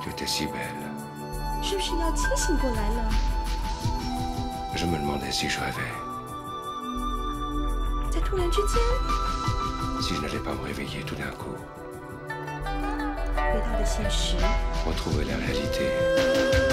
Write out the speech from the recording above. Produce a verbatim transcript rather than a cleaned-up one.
Tu étais si belle. 是不是要清醒过来了？ Je me demandais si je rêvais. 在突然之间， Si je n'allais pas me réveiller tout d'un coup. 回到了现实。 Retrouver la réalité.